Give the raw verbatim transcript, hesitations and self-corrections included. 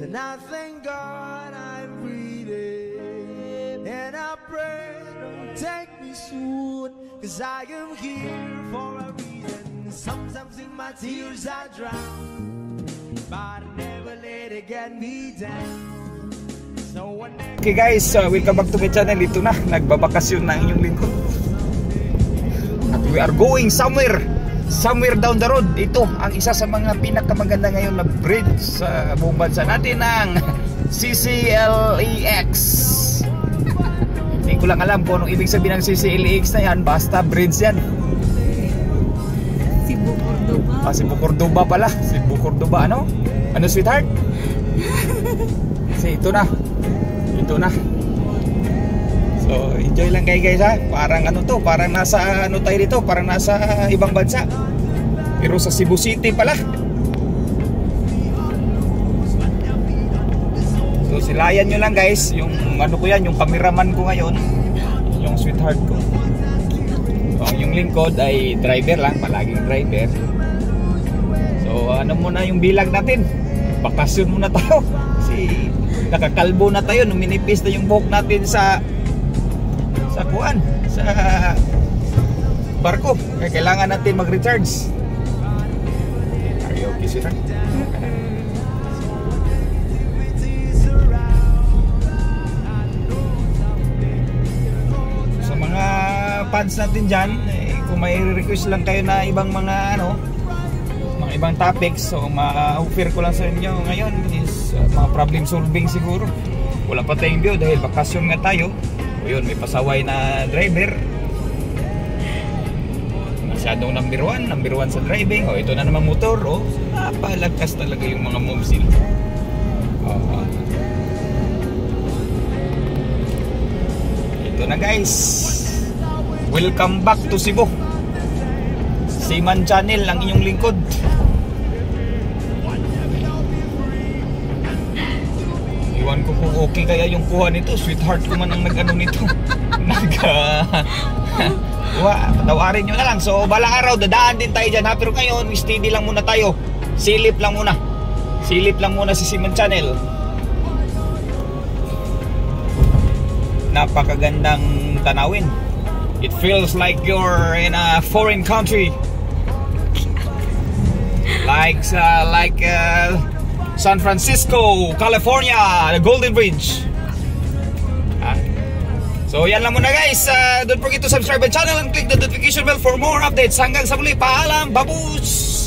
And I thank God I'm breathing, and I pray don't take me soon, cause I am here for a reason. Sometimes in my tears I drown, but I never let it get me down. Okay guys, uh, welcome back to my channel. Ito na, nagbabakasyon na inyong lingkod. At we are going somewhere Somewhere down the road. Ito ang isa sa mga pinakamaganda ngayon na bridge sa buong bansa natin, ang C C L E X. Hindi ko lang alam kung anong ibig sabihin ng C C L E X na yan. Basta bridge yan. Cebu Cordoba. Ah, Cebu Cordoba pala. Cebu Cordoba, ano? Ano, sweetheart? Kasi ito na. Ito na. So, enjoy lang kayo guys ha. Parang ano to, parang nasa ano tayo dito, parang nasa ibang bansa. Pero sa Cebu City pala. So, silayan nyo lang guys. Yung ano ko yan, yung cameraman ko ngayon, yung sweetheart ko. So, yung lingkod ay driver lang, palaging driver. So, ano muna yung bilang natin. Bakasyon muna tayo. Kasi nakakalbo na tayo, numinipis na yung buhok natin sa sa kuan, sa barko. Kaya kailangan natin mag-recharge. Are you okay, sir? Sa mga fans natin dyan, eh, kung may request lang kayo na ibang mga ano, mga ibang topics, so ma-offer ko lang sa inyo ngayon is uh, mga problem solving siguro. Wala pa tayong view dahil bakasyon nga tayo. O yun, may pasaway na driver. Masyadong number one, number one sa driving. O ito na naman motor. O, napalagkas talaga yung mga moves nila. uh, Ito na guys. Welcome back to Cebu. Seaman Channel ang inyong lingkod. Iwan ko kung okay kaya yung kuha nito. Sweetheart ko man ang nag-ano nito. Nag uh, patawarin nyo na lang. So balang araw dadaan din tayo dyan ha. Pero ngayon steady lang muna tayo. Silip lang muna. Silip lang muna si Seaman Channel. Napakagandang tanawin. It feels like you're in a foreign country. Like uh, like uh, San Francisco, California, the Golden Bridge. Ah. So yan lang muna guys. Uh, don't forget to subscribe my channel and click the notification bell for more updates. Hanggang sa muli, paalam, babus!